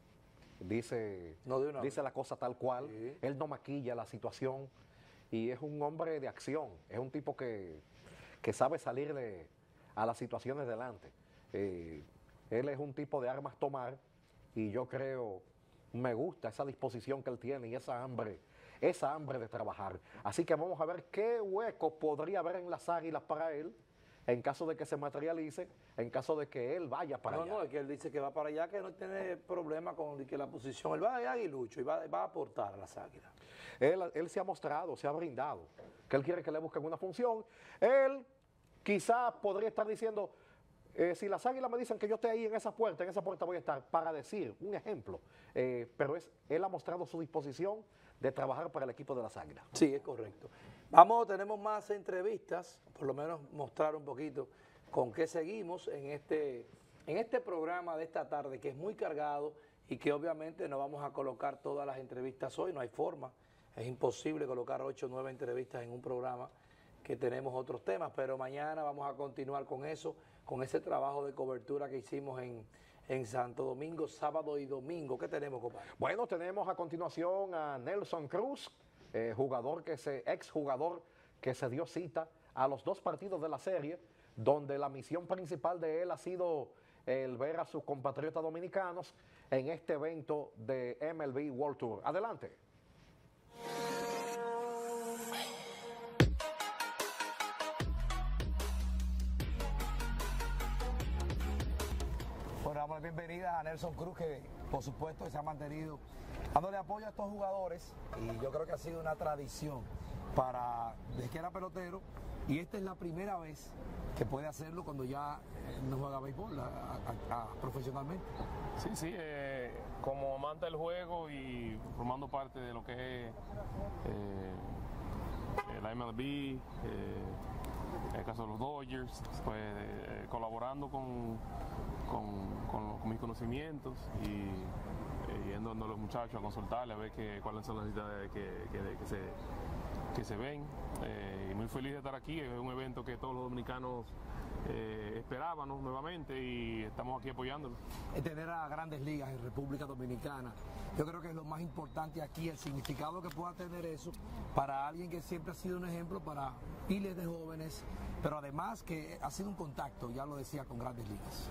dice, No de una dice la cosa tal cual, Sí. él no maquilla la situación y es un hombre de acción, es un tipo que, que sabe salirle a las situaciones delante. Eh, él es un tipo de armas tomar y yo creo, me gusta esa disposición que él tiene y esa hambre, esa hambre de trabajar. Así que vamos a ver qué hueco podría haber en las Águilas para él en caso de que se materialice, en caso de que él vaya para no, allá. No, es que él dice que va para allá, que no tiene problema con que la posición. Él va allá aguilucho y va, va a aportar a las Águilas. Él, él se ha mostrado, se ha brindado, que él quiere que le busquen una función. Él quizá podría estar diciendo, eh, si las Águilas me dicen que yo esté ahí en esa puerta, en esa puerta voy a estar, para decir un ejemplo. Eh, pero es, él ha mostrado su disposición de trabajar para el equipo de las Águilas. Sí, es correcto. Vamos, tenemos más entrevistas, por lo menos mostrar un poquito con qué seguimos en este, en este programa de esta tarde, que es muy cargado y que obviamente no vamos a colocar todas las entrevistas hoy, no hay forma. Es imposible colocar ocho o nueve entrevistas en un programa que tenemos otros temas, pero mañana vamos a continuar con eso, con ese trabajo de cobertura que hicimos en, en Santo Domingo, sábado y domingo. ¿Qué tenemos, compadre? Bueno, tenemos a continuación a Nelson Cruz, eh, jugador que se, exjugador que se dio cita a los dos partidos de la serie, donde la misión principal de él ha sido el ver a sus compatriotas dominicanos en este evento de M L B World Tour. Adelante. Bueno, damos la bienvenida a Nelson Cruz, que por supuesto se ha mantenido dándole apoyo a estos jugadores, y yo creo que ha sido una tradición para desde que era pelotero, y esta es la primera vez que puede hacerlo cuando ya eh, no juega béisbol a, a, a, profesionalmente. Sí, sí, eh, como amante del juego y formando parte de lo que es eh, la M L B, eh, en el caso de los Dodgers, pues eh, colaborando con, con, con, con mis conocimientos y eh, yendo a los muchachos a consultarles a ver que, cuáles son las necesidades que, que, que, se, que se ven. Eh, y muy feliz de estar aquí, es un evento que todos los dominicanos eh, esperábamos nuevamente y estamos aquí apoyándolo. Tener a Grandes Ligas en República Dominicana, yo creo que es lo más importante aquí, el significado que pueda tener eso para alguien que siempre ha sido un ejemplo para miles de jóvenes, pero además que ha sido un contacto, ya lo decía, con Grandes Ligas.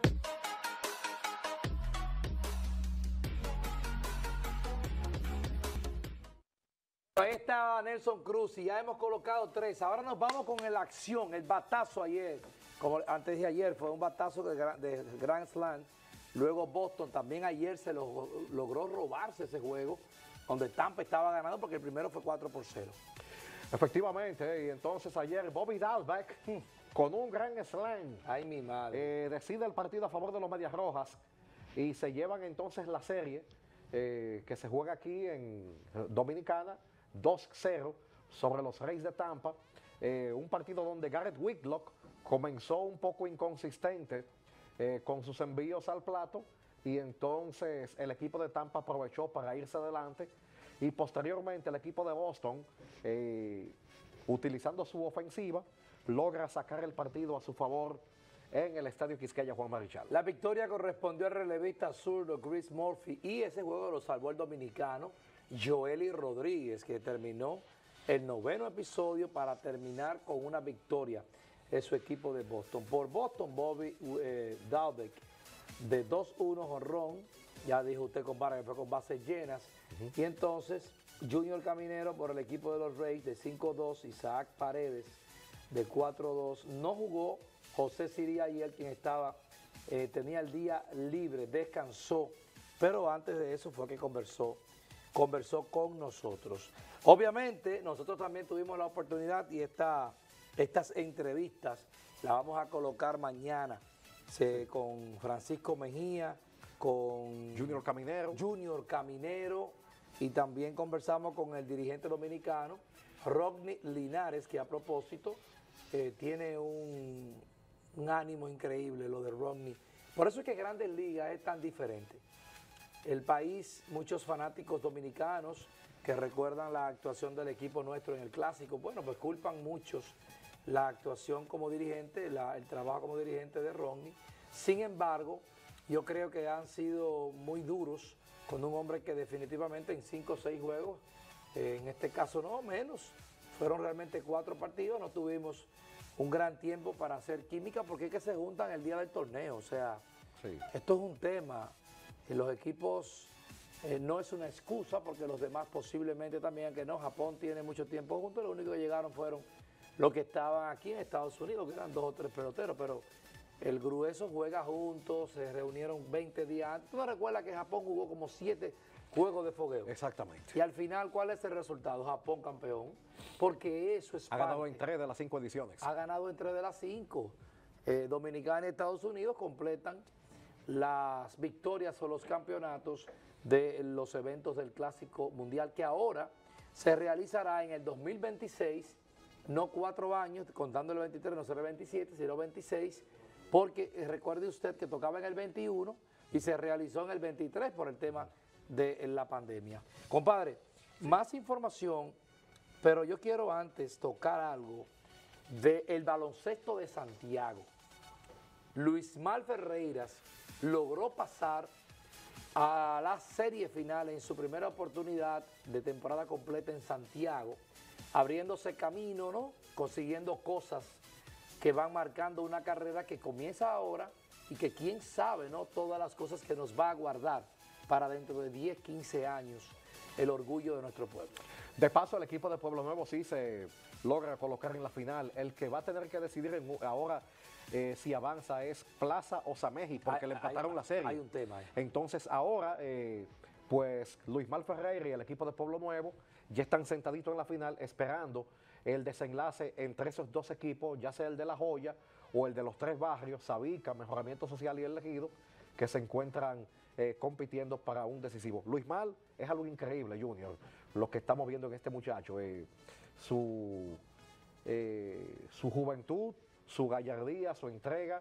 Ahí está Nelson Cruz y ya hemos colocado tres. Ahora nos vamos con la acción, el batazo ayer. Como antes de ayer, fue un batazo de, de Grand Slam. Luego Boston también ayer se lo, logró robarse ese juego, donde Tampa estaba ganando porque el primero fue cuatro por cero. Efectivamente, y entonces ayer Bobby Dalbec, con un Grand Slam, ay mi madre, eh, decide el partido a favor de los Medias Rojas y se llevan entonces la serie eh, que se juega aquí en Dominicana, dos cero sobre los Reyes de Tampa, eh, un partido donde Garrett Whitlock comenzó un poco inconsistente eh, con sus envíos al plato, y entonces el equipo de Tampa aprovechó para irse adelante, y posteriormente el equipo de Boston, eh, utilizando su ofensiva, logra sacar el partido a su favor en el Estadio Quisqueya Juan Marichal. La victoria correspondió al relevista zurdo Chris Murphy, y ese juego lo salvó el dominicano Joely Rodríguez, que terminó el noveno episodio para terminar con una victoria de su equipo de Boston. Por Boston, Bobby eh, Dalbec, de dos uno jonrón, ya dijo usted, compadre, que fue con bases llenas. Uh-huh. Y entonces, Junior Caminero por el equipo de los Rays de cinco dos, Isaac Paredes de cuatro dos. No jugó José Siri ayer, quien estaba, eh, tenía el día libre, descansó, pero antes de eso fue que conversó conversó con nosotros. Obviamente, nosotros también tuvimos la oportunidad, y esta, estas entrevistas las vamos a colocar mañana se, con Francisco Mejía, con Junior Caminero. Junior Caminero, y también conversamos con el dirigente dominicano, Rodney Linares, que a propósito eh, tiene un, un ánimo increíble lo de Rodney. Por eso es que Grandes Ligas es tan diferente. El país, muchos fanáticos dominicanos que recuerdan la actuación del equipo nuestro en el Clásico, bueno, pues culpan muchos la actuación como dirigente, la, el trabajo como dirigente de Rodney. Sin embargo, yo creo que han sido muy duros con un hombre que definitivamente en cinco o seis juegos, eh, en este caso no menos, fueron realmente cuatro partidos, no tuvimos un gran tiempo para hacer química, porque es que se juntan el día del torneo, o sea, sí. Esto es un tema. Los equipos eh, no es una excusa, porque los demás posiblemente también, que no, Japón tiene mucho tiempo juntos, lo único que llegaron fueron los que estaban aquí en Estados Unidos, que eran dos o tres peloteros, pero el grueso juega juntos, se reunieron veinte días antes. ¿Tú me recuerdas que Japón jugó como siete juegos de fogueo? Exactamente. Y al final, ¿cuál es el resultado? Japón campeón, porque eso es Ha ganado parte. en tres de las cinco ediciones. Ha ganado en tres de las cinco. Eh, Dominicana y Estados Unidos completan las victorias o los campeonatos de los eventos del Clásico Mundial, que ahora se realizará en el dos mil veintiséis, no cuatro años, contando el veintitrés, no será el veintisiete, sino veintiséis, porque eh, recuerde usted que tocaba en el veintiuno y se realizó en el veintitrés por el tema de eh, la pandemia. Compadre, más información, pero yo quiero antes tocar algo del baloncesto de Santiago. Luismal Ferreiras logró pasar a la serie final en su primera oportunidad de temporada completa en Santiago, abriéndose camino, ¿no? Consiguiendo cosas que van marcando una carrera que comienza ahora y que quién sabe, ¿no? Todas las cosas que nos va a guardar para dentro de diez, quince años el orgullo de nuestro pueblo. De paso, el equipo de Pueblo Nuevo sí se logra colocar en la final. El que va a tener que decidir en- ahora eh, si avanza es Plaza o Sameji, porque Hay- le empataron hay- la serie. hay un tema ahí. Entonces ahora, eh, pues Luis Mal Ferreira y el equipo de Pueblo Nuevo ya están sentaditos en la final esperando el desenlace entre esos dos equipos, ya sea el de La Joya o el de los tres barrios, Sabica, Mejoramiento Social y El Ejido, que se encuentran eh, compitiendo para un decisivo. Luis Mal es algo increíble, Junior, lo que estamos viendo en este muchacho, eh, su, eh, su juventud, su gallardía, su entrega,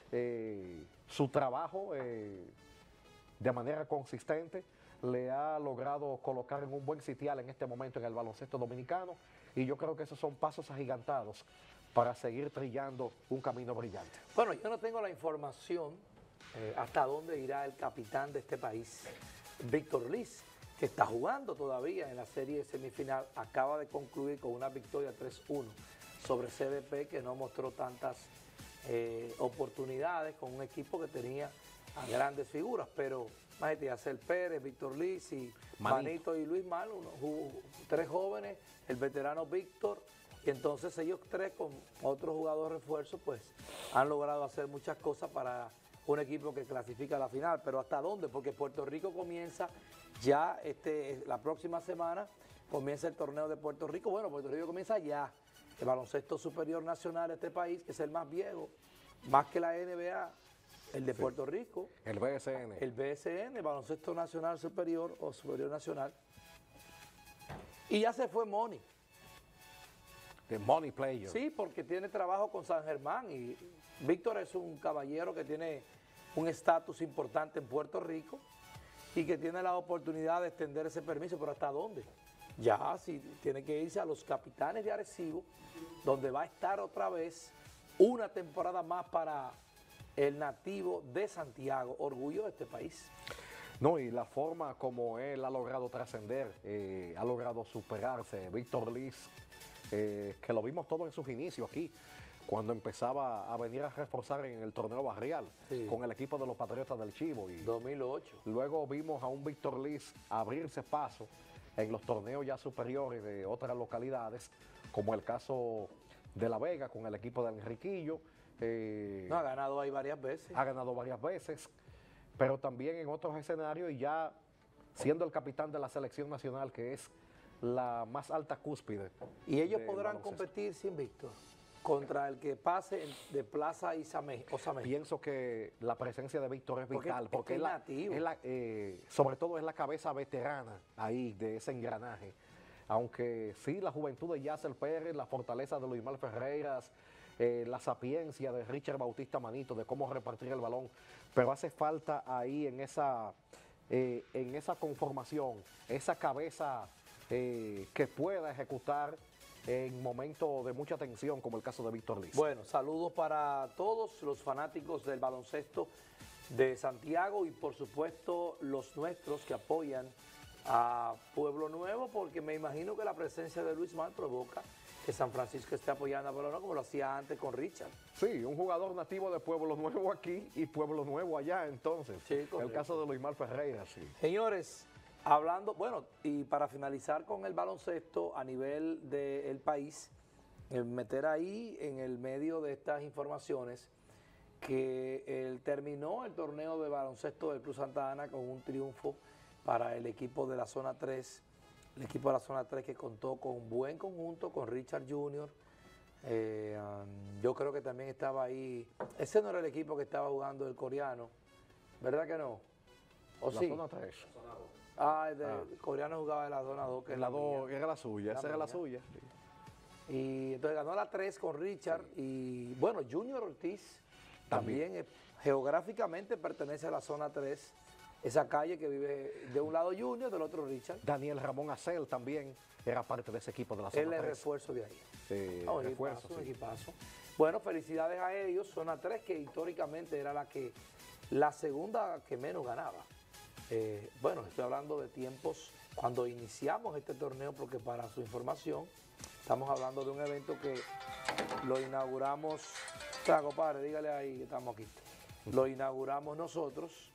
eh, su trabajo eh, de manera consistente, le ha logrado colocar en un buen sitial en este momento en el baloncesto dominicano, y yo creo que esos son pasos agigantados para seguir trillando un camino brillante. Bueno, yo no tengo la información eh, hasta dónde irá el capitán de este país, Víctor Liz, que está jugando todavía en la serie semifinal, acaba de concluir con una victoria tres uno sobre C D P, que no mostró tantas eh, oportunidades con un equipo que tenía a grandes figuras, pero imagínate, Yacel Pérez, Víctor Liz y Manito. Manito y Luis Mal, uno, jugó- tres jóvenes, el veterano Víctor, y entonces ellos tres con otro jugador refuerzo, pues han logrado hacer muchas cosas para un equipo que clasifica a la final. Pero ¿hasta dónde? Porque Puerto Rico comienza ya este, la próxima semana, comienza el torneo de Puerto Rico. Bueno, Puerto Rico comienza ya el baloncesto superior nacional de este país, que es el más viejo, más que la N B A, el de Puerto Rico, El B S N, el B S N, el baloncesto nacional superior o superior nacional. Y ya se fue Moni. de Money Player. Sí, porque tiene trabajo con San Germán y Víctor es un caballero que tiene un estatus importante en Puerto Rico y que tiene la oportunidad de extender ese permiso, pero ¿hasta dónde? Ya, si tiene que irse a los Capitanes de Arecibo, donde va a estar otra vez una temporada más para el nativo de Santiago, orgullo de este país. No, y la forma como él ha logrado trascender, eh, ha logrado superarse, Víctor Liz, eh, que lo vimos todo en sus inicios aquí, cuando empezaba a venir a reforzar en el torneo barrial, Sí. con el equipo de los Patriotas del Chivo. Y dos mil ocho. luego vimos a un Víctor Liz abrirse paso en los torneos ya superiores de otras localidades, como el caso de La Vega con el equipo de Enriquillo. eh, No, ha ganado ahí varias veces. ha ganado varias veces, pero también en otros escenarios y ya siendo el capitán de la selección nacional, que es la más alta cúspide. Y ellos del podrán baloncesto. competir sin Víctor contra el que pase de Plaza y Samé, o Samé. Pienso que la presencia de Víctor es Porque vital, es porque que es es la, nativo. es la, eh, sobre todo es la cabeza veterana ahí de ese engranaje. Aunque sí, la juventud de Yacel Pérez, la fortaleza de Luis Mal Ferreiras, eh, la sapiencia de Richard Bautista Manito, de cómo repartir el balón, pero hace falta ahí en esa, eh, en esa conformación, esa cabeza eh, que pueda ejecutar en momentos de mucha tensión, como el caso de Víctor Liz. Bueno, saludos para todos los fanáticos del baloncesto de Santiago y por supuesto los nuestros que apoyan a Pueblo Nuevo, porque me imagino que la presencia de Luis Mal provoca que San Francisco esté apoyando a Pueblo Nuevo como lo hacía antes con Richard. Sí, un jugador nativo de Pueblo Nuevo aquí y Pueblo Nuevo allá, entonces. Sí, el correcto. caso de Luis Mal Ferreira, sí. Señores, hablando, bueno, y para finalizar con el baloncesto a nivel del país, eh, meter ahí en el medio de estas informaciones que él terminó el torneo de baloncesto del Club Santa Ana con un triunfo para el equipo de la zona tres, el equipo de la zona tres que contó con un buen conjunto, con Richard junior Eh, um, yo creo que también estaba ahí, ese no era el equipo que estaba jugando el coreano, ¿verdad que no? ¿O La sí? zona tres. Ah, el, de, Ah. el coreano jugaba en la zona dos, que es La la dos mía. era la suya, La esa era la mía. suya. Y entonces ganó la tres con Richard y bueno, Junior Ortiz también, eh, geográficamente pertenece a la zona tres, esa calle que vive de un lado Junior, del otro Richard. Daniel Ramón Acel también era parte de ese equipo de la zona Él es tres. refuerzo de ahí. Sí, Ah, un refuerzo, equipazo, un sí. equipazo. Bueno, felicidades a ellos, zona tres que históricamente era la que la segunda que menos ganaba. Eh, bueno, estoy hablando de tiempos cuando iniciamos este torneo, porque para su información estamos hablando de un evento que lo inauguramos, o sea, compadre, dígale ahí que estamos aquí, lo inauguramos nosotros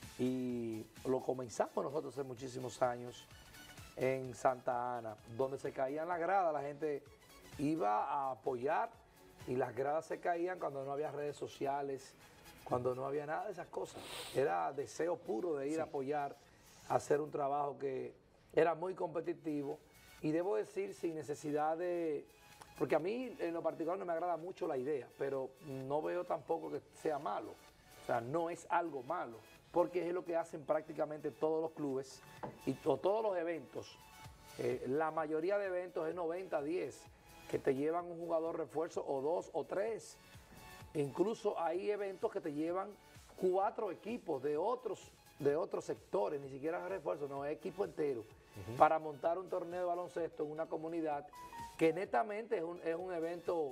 y lo comenzamos nosotros hace muchísimos años en Santa Ana, donde se caían las gradas, la gente iba a apoyar y las gradas se caían cuando no había redes sociales, cuando no había nada de esas cosas. Era deseo puro de ir sí. a apoyar, a hacer un trabajo que era muy competitivo y debo decir sin necesidad de... Porque a mí en lo particular no me agrada mucho la idea, pero no veo tampoco que sea malo. O sea, no es algo malo, porque es lo que hacen prácticamente todos los clubes y o todos los eventos. Eh, la mayoría de eventos es noventa diez, que te llevan un jugador refuerzo o dos o tres. Incluso hay eventos que te llevan cuatro equipos de otros, de otros sectores, ni siquiera es refuerzo, no, es equipo entero, uh-huh. para montar un torneo de baloncesto en una comunidad que netamente es un, es un evento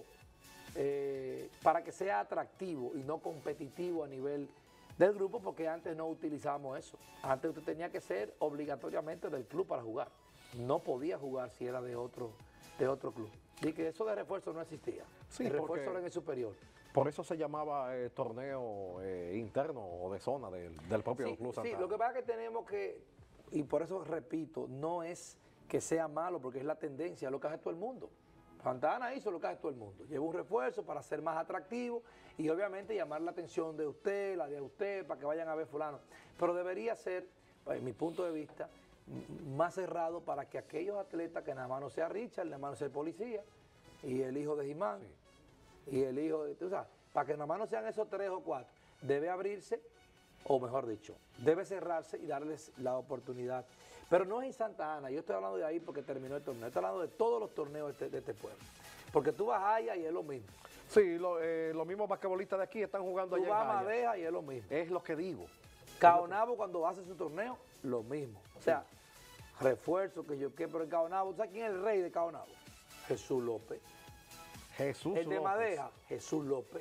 eh, para que sea atractivo y no competitivo a nivel del grupo, porque antes no utilizábamos eso. Antes usted tenía que ser obligatoriamente del club para jugar. No podía jugar si era de otro, de otro club. Y que eso de refuerzo no existía. Sí, el refuerzo era en el superior. Por eso se llamaba eh, torneo eh, interno o de zona del, del propio sí, Club Santa Ana. Sí, lo que pasa es que tenemos que, y por eso repito, no es que sea malo, porque es la tendencia, es lo que hace todo el mundo. Santa Ana hizo lo que hace todo el mundo. Lleva un refuerzo para ser más atractivo y obviamente llamar la atención de usted, la de usted, para que vayan a ver fulano. Pero debería ser, en mi punto de vista, más cerrado para que aquellos atletas que nada más no sea Richard, nada más no sea el policía y el hijo de Jimán sí. y el hijo de, tú sabes, para que nada más no sean esos tres o cuatro, debe abrirse, o mejor dicho, debe cerrarse y darles la oportunidad. Pero no es en Santa Ana, yo estoy hablando de ahí porque terminó el torneo, estoy hablando de todos los torneos de este, de este pueblo. Porque tú vas allá y es lo mismo. Sí, lo, eh, los mismos basquetbolistas de aquí están jugando tú allá Tú vas en a Madeja y es lo mismo. Es lo que digo. Caonabo cuando hace su torneo, lo mismo. O sea, sí. refuerzo que yo quiero, pero en Caonabo, ¿sabes quién es el rey de Caonabo? Jesús López. Jesús El de López. Madeja, Jesús López.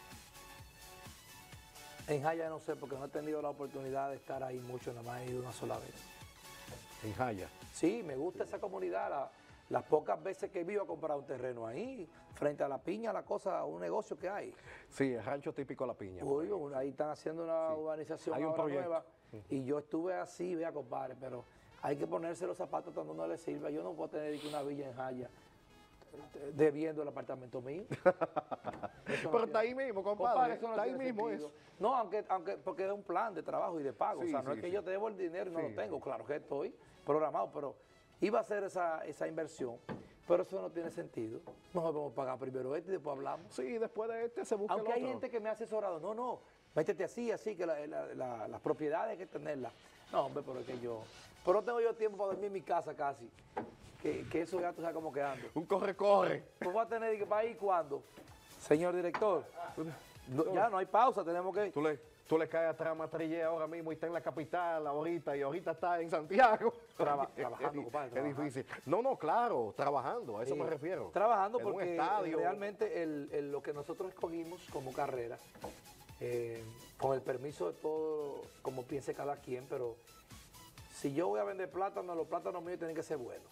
En Jaya no sé, porque no he tenido la oportunidad de estar ahí mucho, nada más he ido una sola vez. En Jaya. Sí, me gusta esa comunidad. La, las pocas veces que vivo a comprar un terreno ahí, frente a La Piña, la cosa, un negocio que hay. Sí, el rancho típico La Piña. Uy, ahí. ahí están haciendo una sí. urbanización hay un ahora proyecto. nueva. Y yo estuve así, vea, compadre, pero hay que ponerse los zapatos cuando no le sirva. Yo no puedo tener una villa en Jaya debiendo el apartamento mío. No pero está ahí mismo, compadre. compadre no está ahí mismo eso. No, aunque, aunque porque es un plan de trabajo y de pago. Sí, o sea, no sí, es que sí. yo te debo el dinero y no sí, lo tengo. Claro que estoy programado, pero iba a hacer esa, esa inversión, pero eso no tiene sentido. Mejor vamos a pagar primero este y después hablamos. Sí, después de este se busca Aunque el hay otro. gente que me ha asesorado, no, no, métete así, así, que la, la, la, las propiedades hay que tenerlas. No, hombre, pero es que yo, pero no tengo yo tiempo para dormir en mi casa casi. Que, que eso ya tú sabes cómo que ando. Un corre-corre. Pues va a tener que para ir cuando, señor director. No, ya no hay pausa, tenemos que... Tú le, tú le caes atrás a Matrillé ahora mismo y está en la capital ahorita y ahorita está en Santiago. Traba, trabajando, es, compadre. Es trabajando. difícil. No, no, claro, trabajando, a eso sí, me refiero. Trabajando en porque estadio, realmente el, el, lo que nosotros escogimos como carrera, eh, con el permiso de todo, como piense cada quien, pero si yo voy a vender plátanos, los plátanos míos tienen que ser buenos.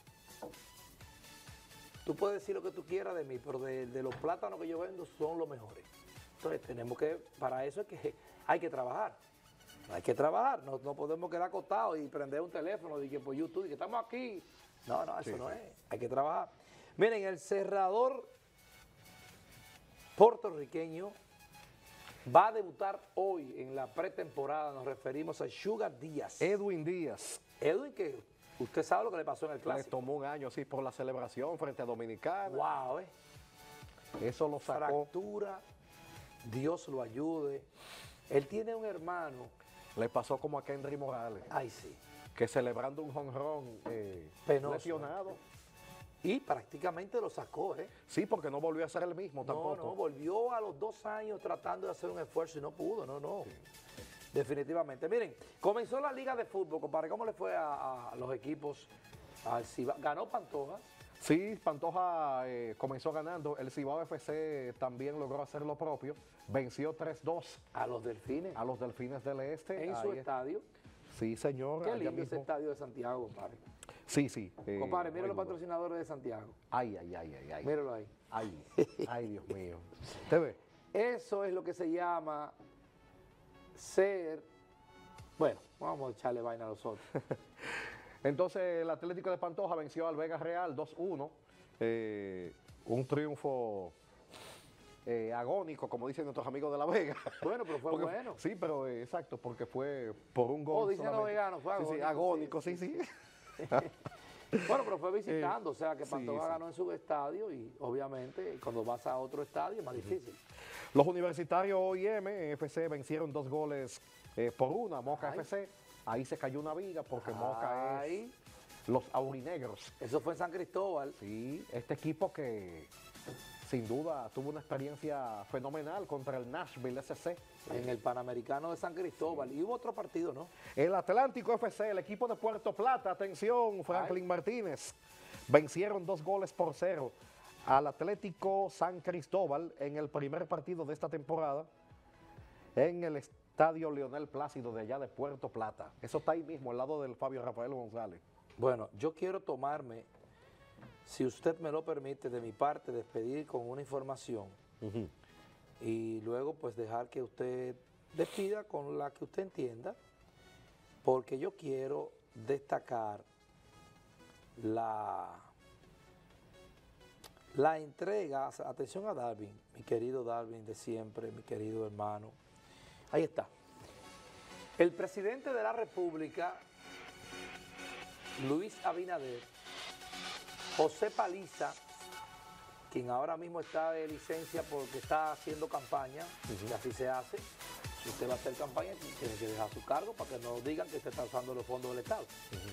Tú puedes decir lo que tú quieras de mí, pero de, de los plátanos que yo vendo son los mejores. Entonces tenemos que, para eso es que hay que trabajar. Hay que trabajar, no, no podemos quedar acostados y prender un teléfono y que por YouTube y que estamos aquí. No, no, eso sí, no sí. es. Hay que trabajar. Miren, el cerrador puertorriqueño va a debutar hoy en la pretemporada. Nos referimos a Sugar Díaz. Edwin Díaz. Edwin, que usted sabe lo que le pasó en el Le clásico. tomó un año así por la celebración frente a Dominicana. Wow, eh. Eso lo sacó. Fractura, Dios lo ayude. Él tiene un hermano. Le pasó como a Kendry Morales, Ay, sí. que celebrando un jonrón eh, Penoso, lesionado. Y prácticamente lo sacó, ¿eh? Sí, porque no volvió a ser el mismo No, tampoco. no, volvió a los dos años tratando de hacer un esfuerzo y no pudo, no, no. Definitivamente. Miren, comenzó la Liga de Fútbol, compadre. ¿Cómo le fue a, a los equipos? Al Cibao? ¿Ganó Pantoja? Sí, Pantoja eh, comenzó ganando. El Cibao F C también logró hacer lo propio. Venció tres dos A los Delfines. a los Delfines del Este. En su Ahí- estadio. Sí, señor. Qué allá lindo ese mismo. estadio de Santiago, compadre. Sí, sí. eh, Compadre, mire muy los bueno. patrocinadores de Santiago. Ay, ay, ay, ay, ay. Míralo ahí. Ay, ay, Dios mío. ¿Te ve? Eso es lo que se llama ser... Bueno, vamos a echarle vaina a los otros. Entonces, el Atlético de Pantoja venció al Vega Real dos uno. Eh, un triunfo eh, agónico, como dicen nuestros amigos de La Vega. Bueno, pero fue Porque- bueno. Sí, pero eh, exacto, porque fue por un gol. Oh, dicen los solamente. veganos, fue Sí, sí, agónico, agónico, sí, sí. Bueno, pero fue visitando, o sea que sí, Pantoja sí. ganó en su estadio y obviamente cuando vas a otro estadio es más difícil. Los universitarios O I M F C vencieron dos goles eh, por una, Moca Ay. F C. Ahí se cayó una viga porque Moca Ay, es los aurinegros. eso fue en San Cristóbal. Sí, este equipo que sin duda tuvo una experiencia fenomenal contra el Nashville S C. En el Panamericano de San Cristóbal. Y hubo otro partido, ¿no? El Atlántico F C, el equipo de Puerto Plata, atención, Franklin Martínez, vencieron dos goles por cero al Atlético San Cristóbal en el primer partido de esta temporada en el Estadio Leonel Plácido de allá de Puerto Plata. Eso está ahí mismo, al lado del Fabio Rafael González. Bueno, yo quiero tomarme, si usted me lo permite, de mi parte, despedir con una información y luego pues dejar que usted despida con la que usted entienda, porque yo quiero destacar la, la entrega, atención a Darwin, mi querido Darwin de siempre, mi querido hermano. Ahí está. El presidente de la República, Luis Abinader, José Paliza, quien ahora mismo está de licencia porque está haciendo campaña, que así se hace. Si usted va a hacer campaña, tiene que dejar su cargo para que no digan que usted está usando los fondos del Estado.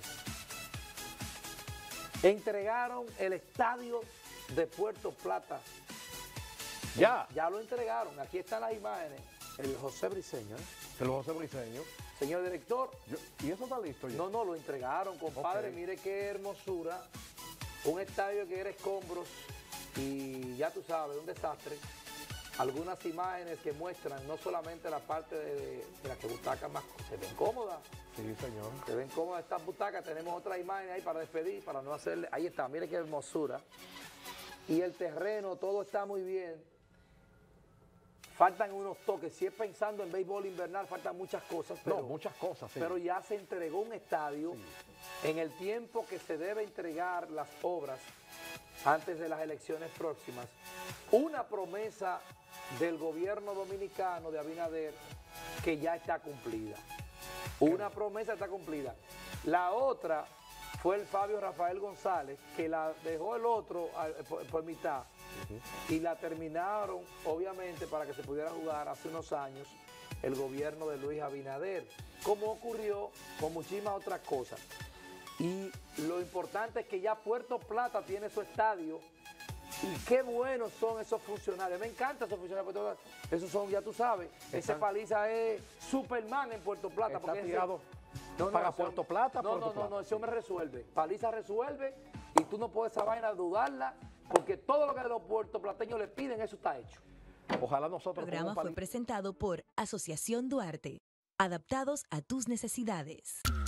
Entregaron el estadio de Puerto Plata. Ya, Ya lo entregaron. Aquí están las imágenes. El José Briceño, ¿eh? el José Briceño. Señor director, Yo- ¿Y eso está listo ya? no, no, lo entregaron, compadre. Ok. Mire qué hermosura. Un estadio que era escombros y ya tú sabes, un desastre. Algunas imágenes que muestran no solamente la parte de, de las que butacas más se ven cómodas, Sí, señor. se ven cómodas estas butacas. Tenemos otra imagen ahí para despedir, para no hacerle. Ahí está, mire qué hermosura. Y el terreno, todo está muy bien. Faltan unos toques. Si es pensando en béisbol invernal, faltan muchas cosas. Pero, No, muchas cosas, sí. pero ya se entregó un estadio en el tiempo que se debe entregar las obras antes de las elecciones próximas. Una promesa del gobierno dominicano de Abinader que ya está cumplida. Una promesa está cumplida. La otra fue el Fabio Rafael González, que la dejó el otro a- por, por mitad y la terminaron, obviamente, para que se pudiera jugar hace unos años el gobierno de Luis Abinader, como ocurrió con muchísimas otras cosas. Y lo importante es que ya Puerto Plata tiene su estadio y qué buenos son esos funcionarios. Me encantan esos funcionarios de Puerto Plata. Esos son, ya tú sabes, ese Están- Paliza es Superman en Puerto Plata. Está porque ese- tirado No, no, para ese Puerto hombre- Plata, No, Puerto no, no, Plata. no, ese hombre resuelve. Paliza resuelve y tú no puedes esa vaina dudarla porque todo lo que los puertoplateños le piden, eso está hecho. Ojalá nosotros El programa como fue país- presentado por Asociación Duarte. Adaptados a tus necesidades.